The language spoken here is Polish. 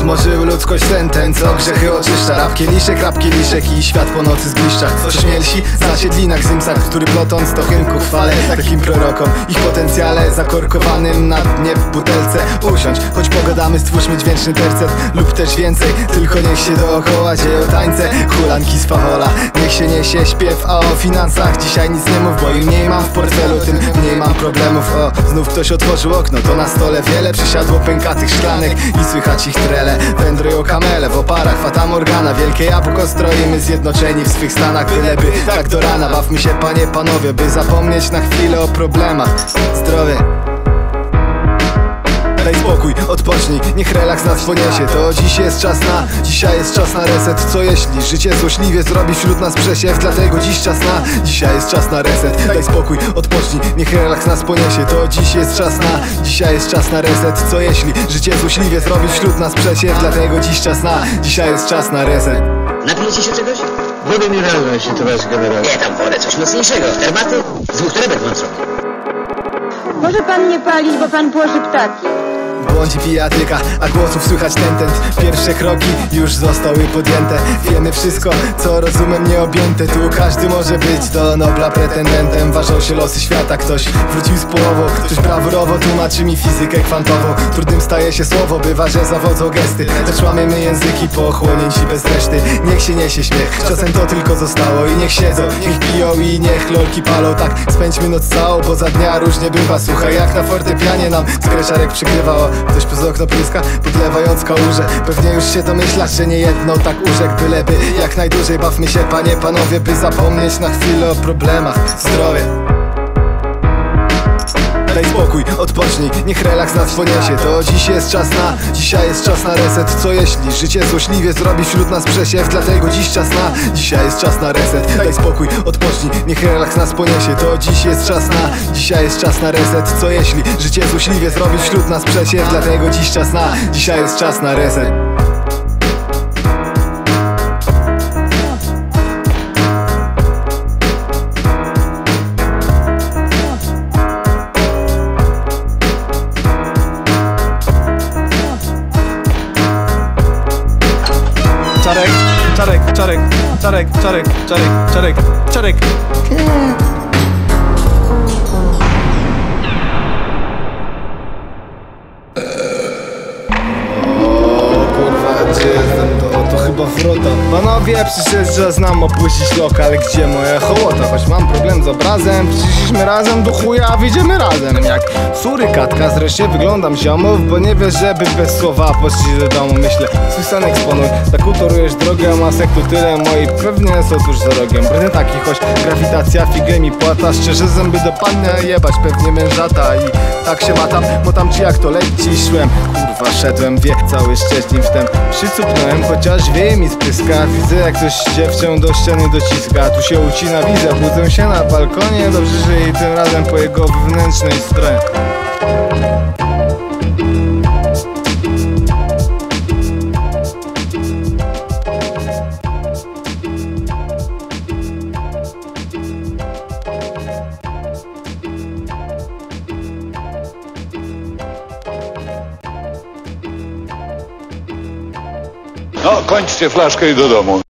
Zmorzył ludzkość ten co grzechy oczyszcza. Rap kieliszek i świat po nocy zgliszcza. Co śmielsi w zasiedlinach zymsach, który plotąc do hymku chwale takim prorokom. Ich potencjale zakorkowanym na dnie w butelce usiądź, choć pogadamy, stwórzmy dźwięczny tercet lub też więcej. Tylko niech się dookoła dzieją tańce, hulanki z fawola. Niech się niesie śpiew, a o finansach dzisiaj nic nie mów, bo im mniej mam w portfelu, tym mniej mam problemów. O, znów ktoś otworzył okno, to na stole wiele przysiadło pękatych szklanek i słychać ich trele. Wędrują kamele w oparach, fata morgana. Wielkie jabłko stroimy zjednoczeni w swych stanach. Byleby tak do rana, bawmy się panie, panowie, by zapomnieć na chwilę o problemach. Zdrowie. Daj spokój, odpocznij, niech relaks nas poniesie. To dziś jest czas na, dzisiaj jest czas na reset. Co jeśli życie złośliwie zrobi wśród nas przesiew? Dlatego dziś czas na, dzisiaj jest czas na reset. Daj spokój, odpocznij, niech relaks nas poniesie. To dziś jest czas na, dzisiaj jest czas na reset. Co jeśli życie złośliwie zrobi wśród nas przesiew? Dlatego dziś czas na, dzisiaj jest czas na reset. Napijecie się czegoś? Wodę mineralną, jeśli to wasz generał. Nie, tam wodę, coś mocniejszego. Herbaty? Z 2 torebek mam sobie. Może pan nie palić, bo pan płoszy ptaki. Błądzi pijatyka, a głosów słychać ten. Pierwsze kroki już zostały podjęte. Wiemy wszystko, co rozumem nie objęte. Tu każdy może być do Nobla pretendentem. Ważą się losy świata, ktoś wrócił z połową, ktoś brawurowo tłumaczy mi fizykę kwantową. Trudnym staje się słowo, bywa, że zawodzą gesty. Lecz łamiemy języki pochłonięci bez reszty. Niech się niesie śmiech, czasem to tylko zostało. I niech siedzą, niech piją i niech lolki palą. Tak spędźmy noc całą, bo za dnia różnie bywa. Słuchaj, jak na fortepianie nam skreczarek przygrywało. Ktoś przez okno pryska, podlewając kałużę. Pewnie już się domyślasz, że nie jedno tak urzekł. Byleby jak najdłużej bawmy się panie, panowie, by zapomnieć na chwilę o problemach. Zdrowie. Daj spokój, odpocznij, niech relaks nas poniesie. To dziś jest czas na, dzisiaj jest czas na reset. Co jeśli życie złośliwie zrobi wśród nas przesiew? Dlatego dziś czas na, dzisiaj jest czas na reset. Daj spokój, odpocznij, niech relaks nas poniesie. To dziś jest czas na, dzisiaj jest czas na reset. Co jeśli życie złośliwie zrobi wśród nas przesiew? Dlatego dziś czas na, dzisiaj jest czas na reset. Czarek. To chyba wrota. Panowie, przyszedł czas nam opuścić lokal. Gdzie moja hołota? Choć mam problem z obrazem. Przyszliśmy razem do chuja, wyjdziemy razem. Jak surykatka, zresztą wyglądam ziomów, bo nie wiesz, żeby bez słowa poszli do domu. Myślę, swój sen eksponuj. Tak utorujesz drogę, a masek tu tyle moi pewnie są tuż za rogiem. Brny taki, choć grawitacja figę mi płata. Szczerze zęby dopadnie, jebać pewnie mężata. I tak się motam ci jak to leci. Szłem, kurwa, szedłem, wie cały szczęśliw wtem. Przycupnąłem, chociaż wieje mi z pyska. Widzę jak ktoś dziewczę do ściany dociska. Tu się ucina, widzę, budzę się na balkonie. Dobrze, że i tym razem po jego wewnętrznej stronie. No, kończcie flaszkę i do domu.